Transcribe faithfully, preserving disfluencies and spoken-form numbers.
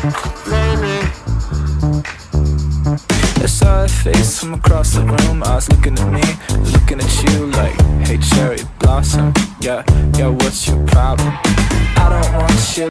lately. I saw a face from across the room. I was looking at me, looking at you like, hey cherry blossom, yeah, yeah, what's your problem? I don't want shit